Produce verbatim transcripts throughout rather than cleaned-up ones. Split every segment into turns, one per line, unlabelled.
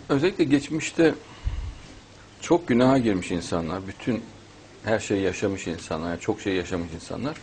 Özellikle geçmişte çok günaha girmiş insanlar, bütün her şeyi yaşamış insanlar, çok şey yaşamış insanlar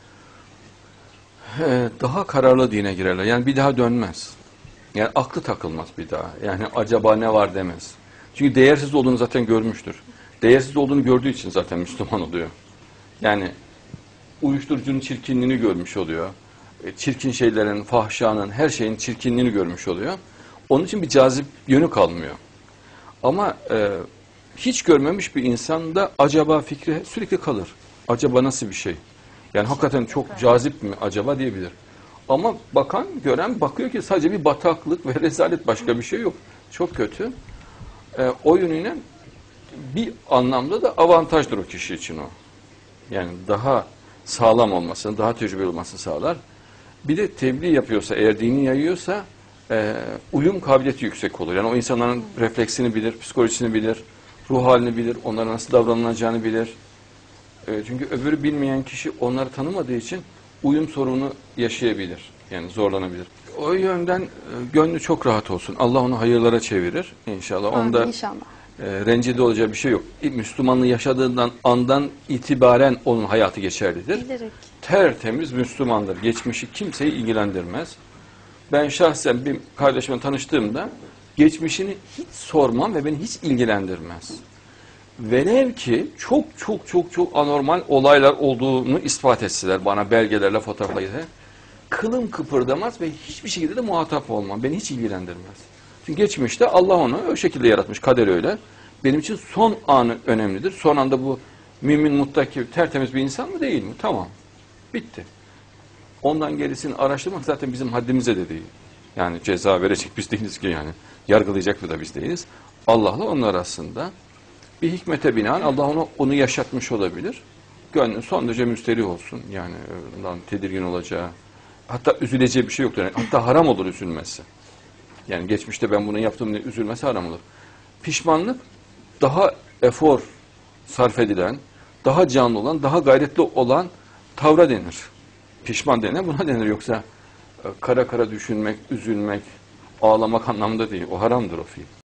daha kararlı dine girerler. Yani bir daha dönmez. Yani aklı takılmaz bir daha. Yani acaba ne var demez. Çünkü değersiz olduğunu zaten görmüştür. Değersiz olduğunu gördüğü için zaten Müslüman oluyor. Yani uyuşturucunun çirkinliğini görmüş oluyor. Çirkin şeylerin, fahşanın, her şeyin çirkinliğini görmüş oluyor. Onun için bir cazip yönü kalmıyor. Ama e, hiç görmemiş bir insanda acaba fikri sürekli kalır. Acaba nasıl bir şey? Yani hakikaten çok cazip mi acaba diyebilir. Ama bakan, gören bakıyor ki sadece bir bataklık ve rezalet, başka bir şey yok. Çok kötü. E, o yönüyle bir anlamda da avantajdır o kişi için o. Yani daha sağlam olmasını, daha tecrübeli olmasını sağlar. Bir de tebliğ yapıyorsa, eğer dini yayıyorsa e, uyum kabiliyeti yüksek olur. Yani o insanların refleksini bilir, psikolojisini bilir, ruh halini bilir, onlara nasıl davranılacağını bilir. E, çünkü öbürü bilmeyen kişi onları tanımadığı için uyum sorunu yaşayabilir. Yani zorlanabilir. O yönden e, gönlü çok rahat olsun. Allah onu hayırlara çevirir inşallah.
Amin,
Onda
inşallah.
e, rencide olacağı bir şey yok. Müslümanlığı yaşadığından andan itibaren onun hayatı geçerlidir.
Bilerek.
Tertemiz Müslümandır. Geçmişi kimseyi ilgilendirmez. Ben şahsen bir kardeşimle tanıştığımda geçmişini hiç sormam ve beni hiç ilgilendirmez. Velev ki çok çok çok çok anormal olaylar olduğunu ispat etseler bana belgelerle, fotoğraflarla, kılım kıpırdamaz ve hiçbir şekilde de muhatap olmam. Beni hiç ilgilendirmez. Çünkü geçmişte Allah onu o şekilde yaratmış, kader öyle. Benim için son anı önemlidir. Son anda bu mümin, muttaki, tertemiz bir insan mı değil mi? Tamam. Bitti. Ondan gerisini araştırmak zaten bizim haddimize de değil. Yani ceza verecek biz değiliz ki yani. Yargılayacak da biz değiliz. Allah'la onun arasında bir hikmete binaen Allah onu, onu yaşatmış olabilir. Gönlü son derece müsterih olsun. Yani ondan tedirgin olacağı, hatta üzüleceği bir şey yoktur. Yani hatta haram olur üzülmesi. Yani geçmişte ben bunu yaptım diye üzülmesi haram olur. Pişmanlık daha efor sarf edilen, daha canlı olan, daha gayretli olan tavra denir. Pişman denir, buna denir. Yoksa kara kara düşünmek, üzülmek, ağlamak anlamında değil. O haramdır o fiil.